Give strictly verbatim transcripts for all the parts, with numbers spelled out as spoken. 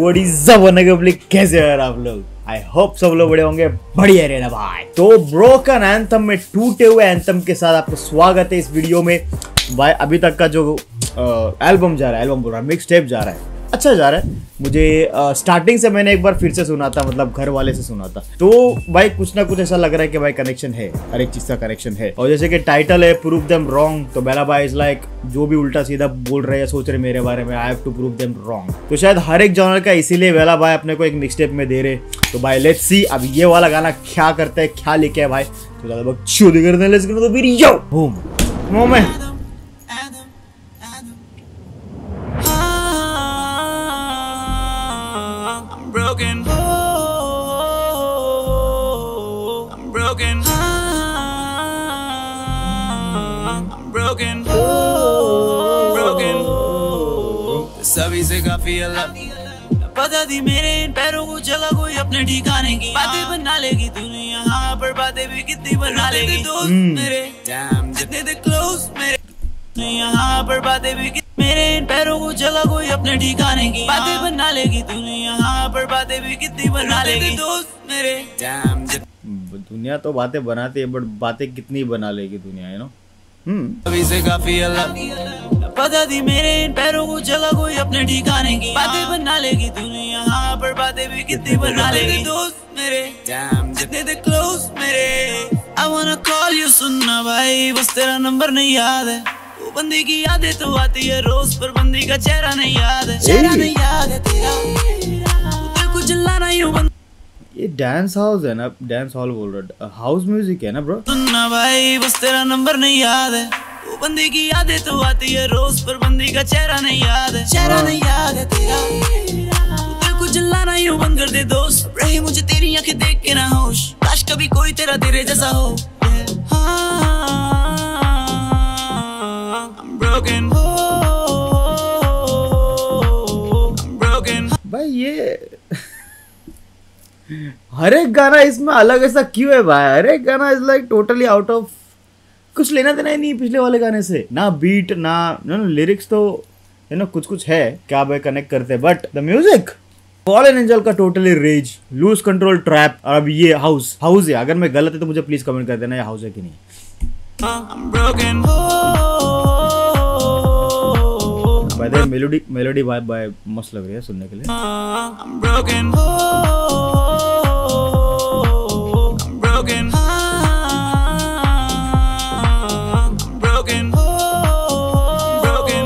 What is up public, कैसे हो यार आप लोग? आई होप सब लोग बड़े होंगे, बढ़िया रहना भाई। तो ब्रोकन एंथम में टूटे हुए एंथम के साथ आपको स्वागत है इस वीडियो में भाई। अभी तक का जो एल्बम जा रहा है, एल्बम बोल रहा है, मिक्स टेप जा रहा है, अच्छा जा रहा है। मुझे स्टार्टिंग से मैंने एक बार फिर से सुना था, मतलब घर वाले से सुना था, तो भाई कुछ ना कुछ ऐसा लग रहा है कि भाई कनेक्शन है, हर एक चीज का कनेक्शन है। और जैसे कि टाइटल है प्रूव देम रॉन्ग, तो बेला भाई इज लाइक जो भी उल्टा सीधा बोल रहे हैं, सोच रहे मेरे बारे में, I have to prove them wrong. तो शायद हर एक जॉनर का इसीलिए बेला भाई अपने को एक मिक्स टेप में दे रहे। तो भाई लेट्स सी अब ये वाला गाना क्या करते हैं, क्या लिखे है भाई। तो ज्यादा बकचोदी करते हैं, लेट्स गो तो फिर yo boom moment. Broken, oh, I'm broken, I'm broken, oh, broken, सभी से काफी अलग। पता थी मेरे इन पैरों को जगह कोई अपने ठिकाने की, बातें बना लेगी दुनिया, हाँ पर बातें भी कितनी बना लेगी दोस्त मेरे, damn जितने थे close मेरे, यहाँ पर बातें भी मेरे इन पैरों को जगह कोई अपने ठिकाने की, बातें बना लेगी दुनिया, हाँ पर बातें भी कितनी बना लेगी दोस्त मेरे, damn दुनिया तो बातें बनाती है, बट बातें कितनी बना लेगी दुनिया, यू नो। हम्म अभी से काफी अलग। पता थी मेरे इन पैरों को जगह कोई अपने ठिकाने की, बातें बना लेगी दुनिया, हाँ पर बातें भी कितनी बना लेगी दोस्त मेरे, damn जितने थे close मेरे। I wanna call you, सुनना भाई, बस तेरा नंबर नहीं याद है, बंदी की यादें तो आती है रोज, पर बंदी का चेहरा नहीं याद है, चेहरा नहीं याद है तेरा, तेरे को जलाना यूं बंद। ये डांस हाउस है ना, डांस हॉल बोल रहा, हाउस म्यूजिक है ना ब्रो। सुनना भाई, बस तेरा नंबर नहीं याद है, वो बंदी की यादें तो आती है रोज, पर बंदी का चेहरा नहीं याद है, चेहरा नहीं याद है तेरा, तेरे को जलाना यूं बंद कर दे दोस्त, रही मुझे तेरी आंखें देख के ना होश, काश कभी कोई तेरा तेरे जैसा हो। Broken, oh, I'm broken. भाई ये हर एक गाना इसमें अलग ऐसा क्यों है भाई? हर एक गाना is like totally out of, कुछ लेना देना ही नहीं पिछले वाले गाने से, ना बीट ना ना लिरिक्स, तो यू नो कुछ कुछ है क्या भाई कनेक्ट करते, but the music fallen angel का totally rage, lose control, trap. और अब ये हाउस हाउस है, अगर मैं गलत है तो मुझे प्लीज कमेंट कर देना ये हाउस है कि नहीं। I'm broken, oh, भाई मेलोडी मेलोडी बाय बाय मस्त लग रही है सुनने के लिए। I'm broken, oh, I'm broken, I'm broken, oh, broken,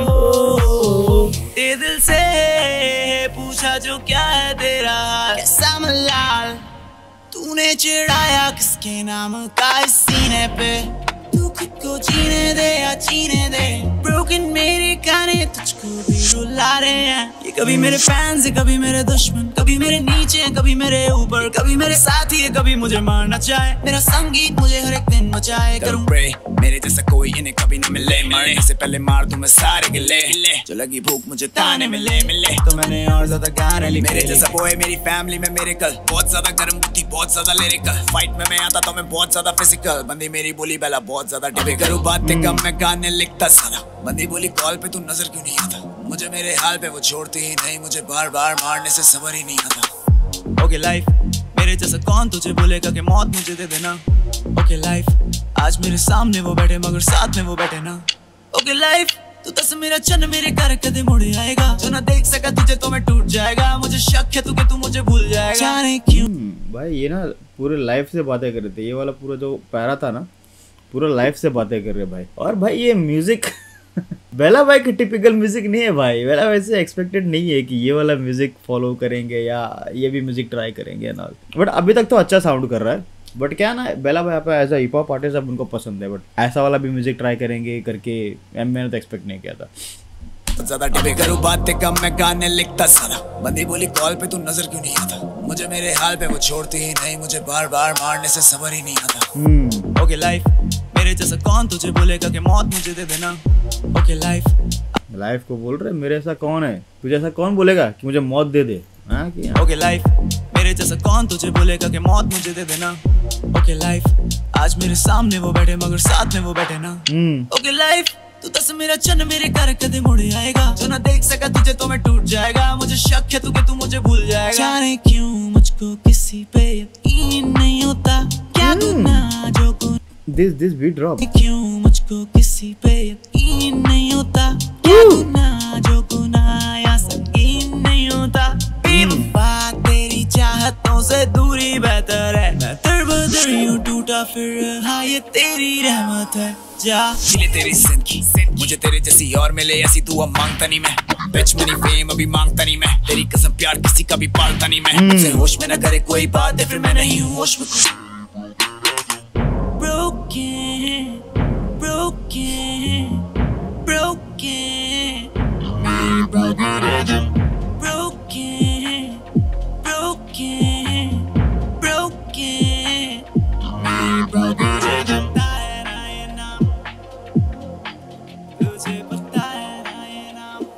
ये दिल से पूछा जो क्या है तेरा, कैसा मलाल तूने चिढ़ाया किसके नाम का इस सीने पे, तू खुद को जीने दे या जीने दे। ब्रोकन मेरे गाने तुझको भी रुला रहे हैं, ये कभी मेरे फैंस है, कभी मेरे दुश्मन, कभी मेरे नीचे, कभी मेरे ऊपर, कभी मेरे साथी है, कभी मुझे मारना चाहे, मेरा संगीत मुझे हर एक दिन मचाए। करूं प्रे मेरे जैसा कोई इन्हें कभी ना मिले, मरने से पहले मार दूं मैं सारे गिले, जो लगी भूख मुझे ताने मिले मिले, तो मैंने और ज्यादा गाने लिखे। मेरे जैसा बॉय मेरी फैमिली में मेरे कल, बहुत ज्यादा गर्म बुद्धि, बहुत ज्यादा लिरिकल, फाइट में मैं आता तो मैं बहुत ज्यादा फिजिकल, बंदी मेरी बोली बेला बहुत ज्यादा टिपिकल, करूं बातें कम मैं गाने लिखता सारा, बंदी बोली कॉल पे तू नजर क्यों नहीं आता, मुझे मेरे हाल पे वो छोड़ती ही नहीं, मुझे बार बार मारने से सबर ही नहीं आता। ओके लाइफ मेरे जैसा कौन तुझे बोलेगा कि मौत मुझे दे देना, ओके लाइफ आज मेरे सामने वो बैठे मगर साथ में वो बैठे ना, ओके लाइफ तू दस मेरा चन्न मेरे घर कदे मुड़े आएगा, जो ना देख सका तुझे तो मैं टूट जाएगा, मुझे शक है तू कि तू मुझे भूल जाएगा, जाने क्यों। भाई ये ना पूरे लाइफ से बातें कर रहे थे, ये वाला पूरा जो पैरा था ना पूरा लाइफ से बातें कर रहे भाई। और भाई ये म्यूजिक बेला भाई की टिपिकल म्यूजिक नहीं है भाई, बेला भाई से एक्सपेक्टेड नहीं है कि ये वाला म्यूजिक फॉलो करेंगे या ये भी म्यूजिक ट्राई करेंगे ना, बट अभी तक तो अच्छा साउंड कर रहा है। बट क्या ना बेला भाई पे as a hip hop artist अब उनको पसंद है, बट ऐसा वाला भी म्यूजिक ट्राई करेंगे करके मैंने तो एक्सपेक्ट नहीं किया था। ज्यादा टिपिकल करूं बातें कम मैं गाने लिखता सारा, बंदी बोली कॉल पे तू नजर क्यों नहीं आता, मुझे मेरे हाल पे वो छोड़ती ही नहीं, मुझे बार बार मारने से सबर ही नहीं आता। ओके लाइफ मेरे जैसा कौन तुझे बोलेगा कि मौत मुझे दे देना, ओके लाइफ लाइफ को बोल रहे मेरे ऐसा कौन है, तुझे ऐसा कौन बोलेगा कि मुझे मौत दे दे। ओके लाइफ मेरे जैसा कौन तुझे बोलेगा कि मौत मुझे दे देना, ओके लाइफ आज मेरे सामने वो बैठे मगर साथ में वो बैठे ना, ओके लाइफ तू दस मेरा चन्न मेरे घर कदे मुड़ आएगा, जो ना देख सका तुझे तो मैं टूट जाएगा, मुझे शक है तू कि तू मुझे भूल जाएगा। जाने क्यों मुझको किसी पे यकीन नहीं होता, क्या गुनाह जो गुनाह This this beat drop. क्यों मुझको किसी पे यकीन नहीं होता, क्या गुनाह जो गुनाह या संगीन नहीं होता। बेवफा तेरी चाहतों से दूरी बेहतर है, मैं दर बदर यूं टूटा फिर रहा ये तेरी रहमत है। जा मिले तेरी सिंध की, मुझे तेरे जैसी और मिले ऐसी तू अब मांगता नहीं मैं, बिच मनी फेम अभी मांगता नहीं मैं, तेरी कसम प्यार किसी का भी पालता नहीं मैं, मुझसे होश में न करे कोई बात है फिर मैं नहीं हूँ होश में कुछ। Broken, broken, broken, me broken rhythm. Broken, broken, broken, me broken rhythm. तुझे पता है ना ये नाम,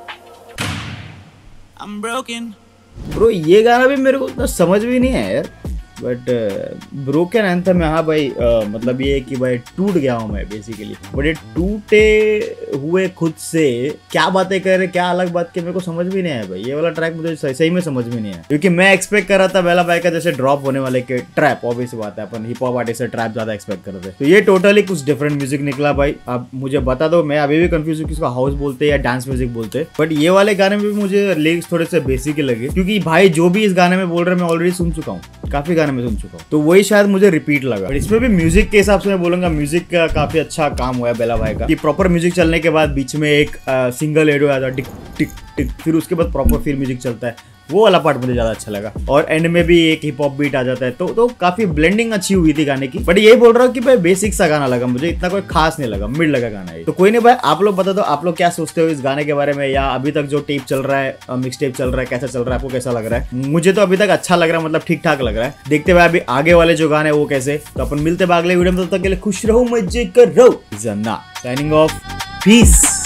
I'm broken. ब्रो ये गाना भी मेरे को उतना समझ भी नहीं है यार, बट ब्रोकन एंथम यहाँ भाई uh, मतलब ये है कि भाई टूट गया हूँ मैं बेसिकली, बट ये टूटे हुए खुद से क्या बातें कर रहे, क्या अलग बात की मेरे को समझ भी नहीं है भाई। ये वाला ट्रैक मुझे सही, सही में समझ में नहीं है, क्योंकि मैं एक्सपेक्ट कर रहा था बेला भाई का जैसे ड्रॉप होने वाले के ट्रैप, ऑब्वियस बात है अपन हिप हॉप आर्टिस्ट से ट्रैप ज्यादा एक्सपेक्ट करते हैं, तो ये टोटली कुछ डिफरेंट म्यूजिक निकला भाई। अब मुझे बता दो, मैं अभी भी कंफ्यूज हूँ कि इसको हाउस बोलते हैं या डांस म्यूजिक बोलते हैं, बट ये वाले गाने में भी मुझे लिरिक्स थोड़े से बेसिक ही लगे, क्योंकि भाई जो भी इस गाने में बोल रहे हैं मैं ऑलरेडी सुन चुका हूँ, काफी गाने में सुन चुका हूँ, तो वही शायद मुझे रिपीट लगा। बट इसमें भी म्यूजिक के हिसाब से मैं बोलूंगा म्यूजिक का काफी अच्छा काम हुआ है बेला भाई का, कि प्रॉपर म्यूजिक चलने के बाद बीच में एक सिंगल एडो आता है टिक टिक टिक, फिर उसके बाद प्रॉपर फिर म्यूजिक चलता है, वो वाला पार्ट मुझे ज्यादा अच्छा लगा, और एंड में भी एक हिप हॉप बीट आ जाता है, तो तो काफी ब्लेंडिंग अच्छी हुई थी गाने की। बट यही बोल रहा हूँ कि भाई बेसिक सा गाना लगा मुझे, इतना कोई खास नहीं लगा, मिड लगा गाना है। तो कोई नहीं भाई, आप लोग बता दो आप लोग क्या सोचते हो इस गाने के बारे में, या अभी तक जो टेप चल रहा है, मिक्स टेप चल रहा है, कैसा चल रहा है, आपको कैसा लग रहा है। मुझे तो अभी तक अच्छा लग रहा है, मतलब ठीक ठाक लग रहा है। देखते हुए अभी आगे वाले जो गाने वो कैसे, तो अपन मिलते हैं अगले वीडियो में, तब तक के लिए खुश रहो, मजे करो। Signing off, piece.